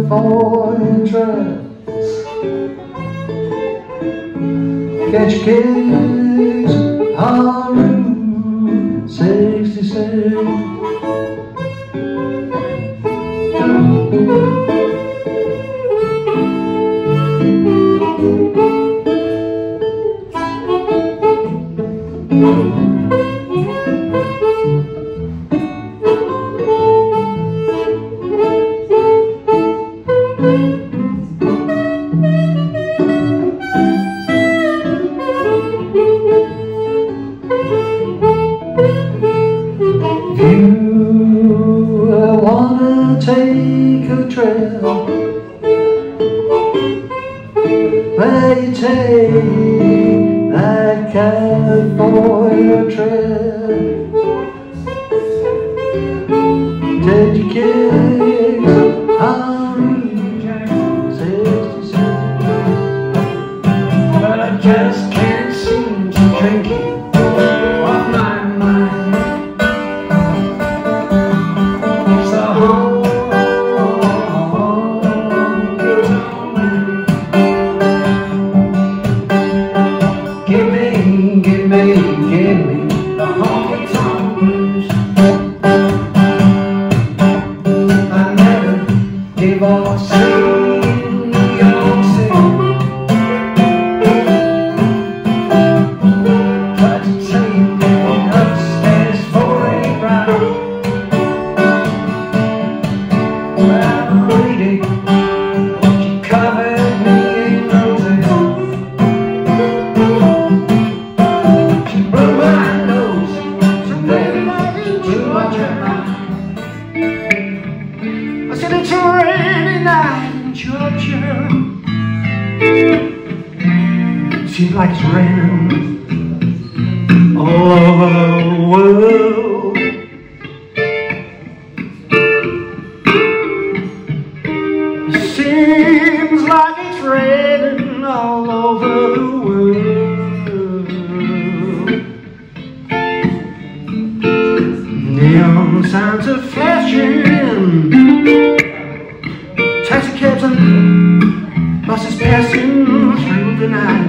California catch kids on Route 66. Take a trail where you take that California trail. Take your kicks on Route 66. But I just can't seem to drink it off my mind. It's the whole give me the honky-tonk blues. I never divorced New York City, but to take me upstairs for a ride. Well, lady, she covered me in roses. I said it's a rainy night in Georgia. Seems like it's raining all over the world. It seems like it's raining all over the world. Neon signs are flashing, taxi cabs and buses passing through the night.